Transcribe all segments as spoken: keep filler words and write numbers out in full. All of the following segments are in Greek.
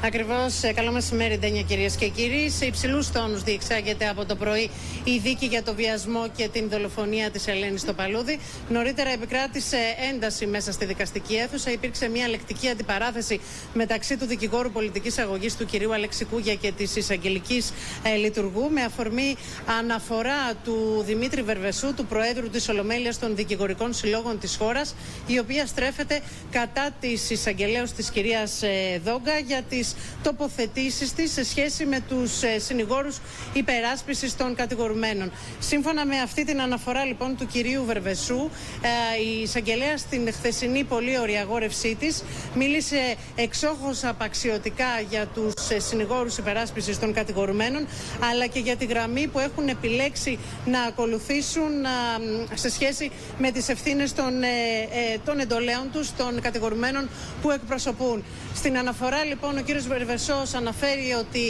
Ακριβώς. Καλό μεσημέρι, Ντένια, κυρίες και κύριοι. Σε υψηλούς τόνους διεξάγεται από το πρωί η δίκη για το βιασμό και την δολοφονία της Ελένης στο Παλούδι. Νωρίτερα επικράτησε ένταση μέσα στη δικαστική αίθουσα. Υπήρξε μια λεκτική αντιπαράθεση μεταξύ του δικηγόρου πολιτικής αγωγής του κυρίου Αλέξη Κούγια και της εισαγγελικής ε, λειτουργού, με αφορμή αναφορά του Δημήτρη Βερβεσού, του Προέδρου της Ολομέλειας των Δικηγορικών Συλλόγων της χώρας, η οποία στρέφεται κατά της εισαγγελέως της κυρίας ε, Δόγκα για τις τοποθετήσεις της σε σχέση με τους ε, συνηγόρους υπεράσπισης των κατηγορουμένων. Σύμφωνα με αυτή την αναφορά λοιπόν του κυρίου Βερβεσού, ε, η εισαγγελέα στην χθεσινή πολύ ωραία αγόρευσή της μίλησε εξόχως απαξιωτικά για τους ε, συνηγόρους υπεράσπισης των κατηγορουμένων, αλλά και για τη γραμμή που έχουν επιλέξει να ακολουθήσουν ε, σε σχέση με τις ευθύνες των, ε, ε, των εντολέων τους, των κατηγορουμένων που εκπροσωπούν. Στην αναφορά λοιπόν ο κύριος Βερβεσός αναφέρει ότι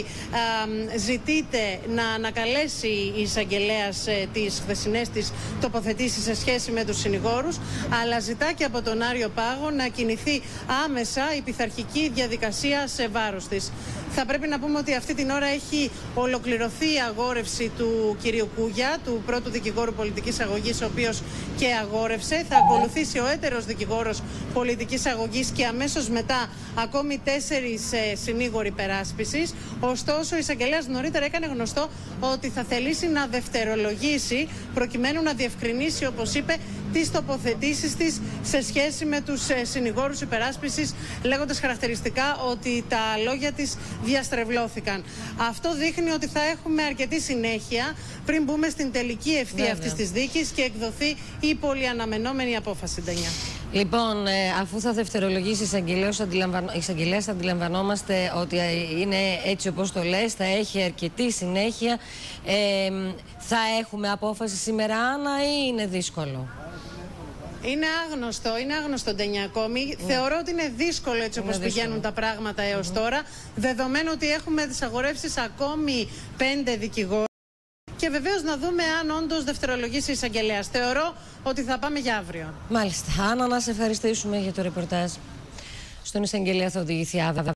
α, ζητείται να ανακαλέσει η εισαγγελέας ε, τις χθεσινές της τοποθετήσεις σε σχέση με τους συνηγόρους, αλλά ζητά και από τον Άριο Πάγο να κινηθεί άμεσα η πειθαρχική διαδικασία σε βάρος της. Θα πρέπει να πούμε ότι αυτή την ώρα έχει ολοκληρωθεί η αγόρευση του κυρίου Κούγια, του πρώτου δικηγόρου πολιτικής αγωγής, ο οποίος και αγόρευσε. Θα ακολουθήσει ο έτερος δικηγόρος πολιτικής αγωγής και αμέσως μετά ακόμη τέσσερις ε, συνήγοροι υπεράσπισης. Ωστόσο, η εισαγγελέας νωρίτερα έκανε γνωστό ότι θα θελήσει να δευτερολογήσει προκειμένου να διευκρινίσει, όπως είπε, τις τοποθετήσεις της σε σχέση με τους ε, συνηγόρους υπεράσπισης, λέγοντας χαρακτηριστικά ότι τα λόγια της διαστρεβλώθηκαν. Αυτό δείχνει ότι θα έχουμε αρκετή συνέχεια πριν μπούμε στην τελική ευθεία αυτής της δίκης και εκδοθεί η πολυαναμενόμενη απόφαση, Ντανιά. Λοιπόν, ε, αφού θα δευτερολογήσει η εισαγγελέας, αντιλαμβαν... αντιλαμβανόμαστε ότι είναι έτσι όπως το λες, θα έχει αρκετή συνέχεια. Ε, θα έχουμε απόφαση σήμερα, Άννα, ή είναι δύσκολο? Είναι άγνωστο, είναι άγνωστο, Ντενιά, ακόμη. Mm. Θεωρώ ότι είναι δύσκολο έτσι όπως πηγαίνουν τα πράγματα έως mm-hmm. τώρα, δεδομένου ότι έχουμε τις αγορεύσεις ακόμη πέντε δικηγόρους. Και βεβαίως να δούμε αν όντως δευτερολογήσει η εισαγγελέας. Θεωρώ ότι θα πάμε για αύριο. Μάλιστα. Άννα, να σε ευχαριστήσουμε για το ρεπορτάζ. Στον εισαγγελέα θα οδηγηθεί Άδα.